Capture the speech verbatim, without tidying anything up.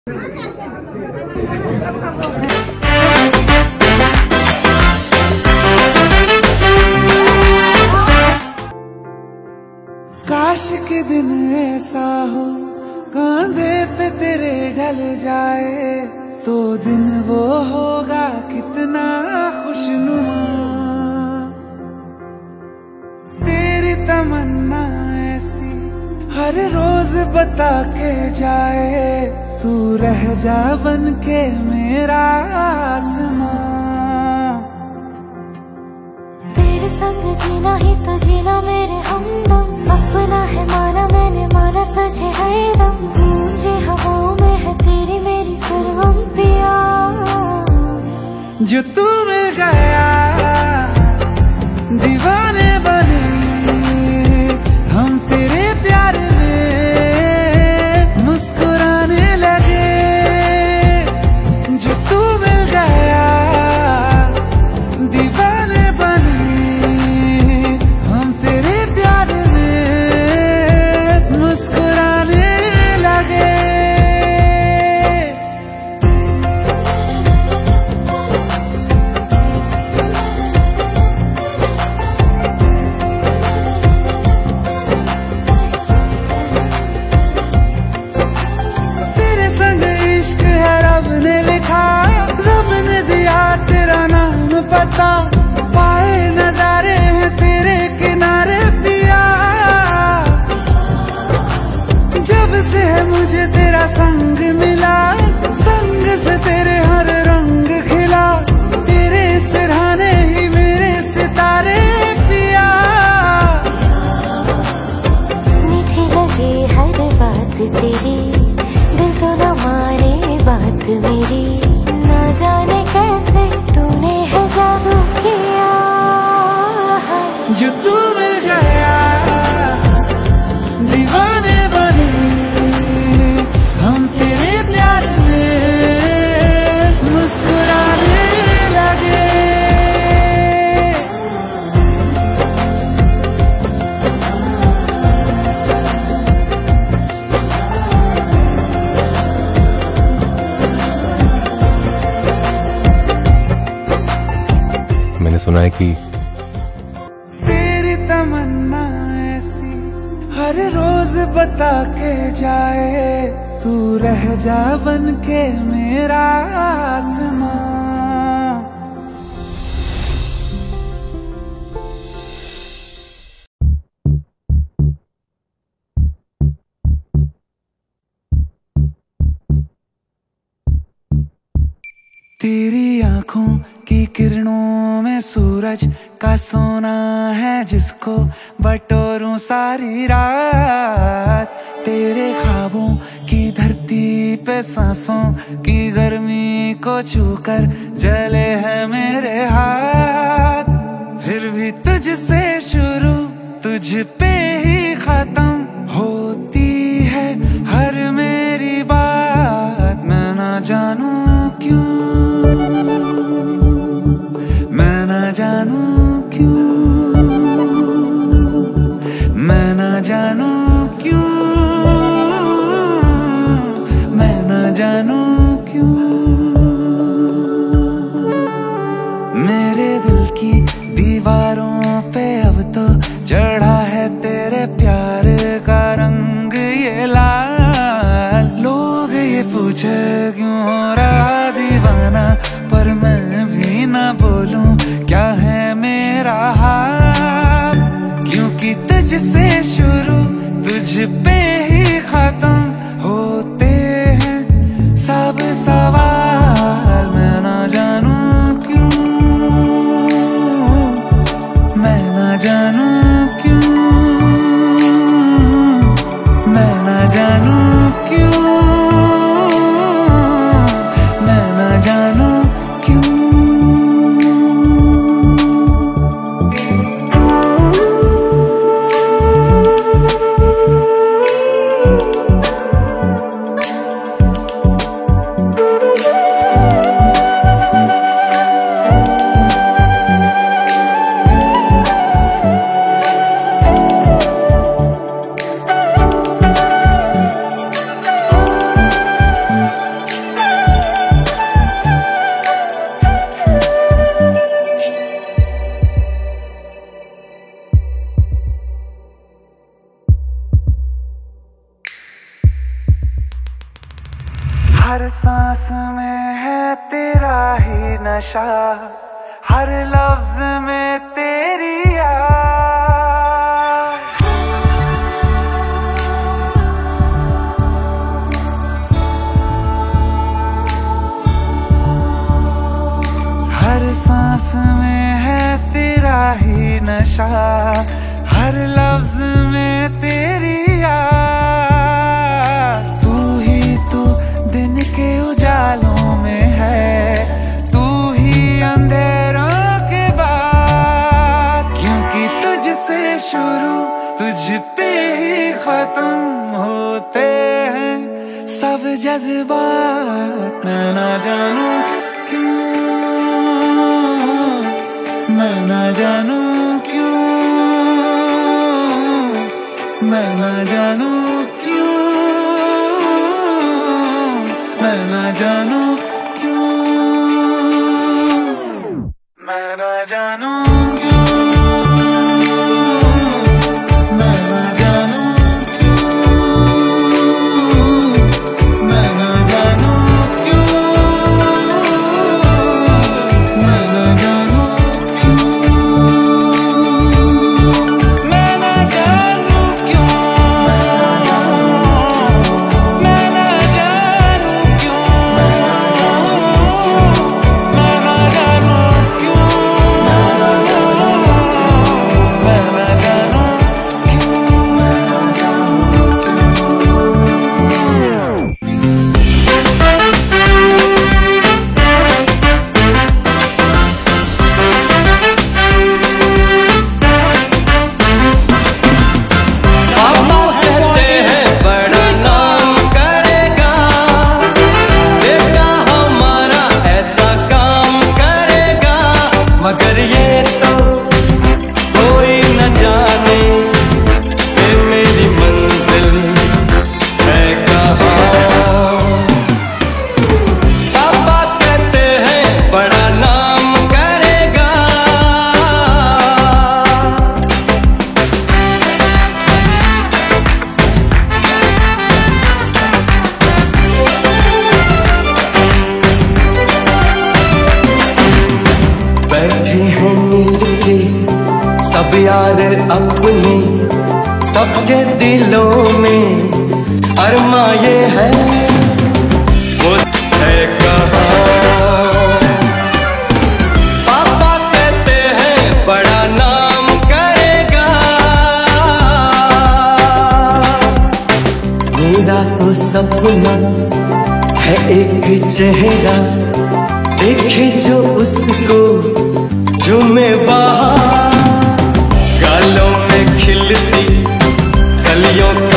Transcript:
काश के दिन ऐसा हो कांधे पे तेरे ढल जाए तो दिन वो होगा कितना खुशनुमा। तेरी तमन्ना ऐसी हर रोज बता के जाए तू रह जा बन के मेरा आसमां। तेरे संग जीना ही तो जीना मेरे हमदम, अपना है माना मैंने माना तुझे हरदम। गूंजे हवाओं में है तेरी मेरी सरगम पिया। जो तू मिल गया दीवाने बने हम तेरे प्यार में मुस्कुराने लगे। जो तू मिल गया दीवाने बने हम तेरे प्यार में मुस्कुराने लगे। पता पाए नजारे हैं तेरे किनारे पिया। जब से है मुझे तेरा संग मिला संग से तेरे हर रंग खिला। तेरे सिरहाने ही मेरे सितारे पिया। मीठी लगे हर बात तेरी दिल तो न मारे बात मेरी। ना जाने कैसे तूने है जादू किया। जो तू मिल गया दीवाने बने हम तेरे प्यार में मुस्कुराने लगे। मैंने सुना है कि तेरी तमन्ना ऐसी हर रोज बता के जाए तू रह जा बन के मेरा आसमां। तेरी आंखों की किरणों में सूरज का सोना है जिसको बटोरूं सारी रात। तेरे ख्वाबों की धरती पे सांसों की गर्मी को छूकर जले हैं मेरे हाथ। फिर भी तुझसे शुरू तुझ पे ही खत्म होती है हर मेरी बात। मैं ना जानू क्यों मैं ना जानू क्यों मैं ना जानू क्यों मैं ना जानू क्यों। मेरे दिल की दीवारों पे अब तो चढ़ा है तेरे प्यार का रंग ये लाल। लोग ये पूछे क्यों हो रहा दीवाना पर मैं भी ना बोलूं क्या है मेरा हाल। क्योंकि तुझसे शुरू तुझ पे ही खत्म होते हैं सब सवाल। मैं ना जानू क्यों मैं ना जानू क्यों मैं ना जानू क्यों मैं ना जानू क्यों। हर सांस में है तेरा ही नशा, हर लफ्ज में तेरी याद। हर सांस में है तेरा ही नशा, हर लफ्ज में तेरी याद। तू ही तू दिन के उजालों में है, तू ही अंधेरों के बाद। क्योंकि तुझसे शुरू तुझ पे ही खत्म होते हैं सब जज्बात। मैं ना जानू क्यों, मैं ना जानू क्यों, मैं ना जानू क्यों, मैं ना जानू क्यों, मैं ना जानू क्यों, मैं ना जानू क्यों, मैं ना जानू क्यों, मैं ना जानू सब यार अपनी सबके दिलों में अरमा ये है वो है कहाँ। पापा कहते हैं बड़ा नाम करेगा, मेरा तो सपना है एक चेहरा देखे जो उसको झूमे बाहर। गालों में खिलती कलियों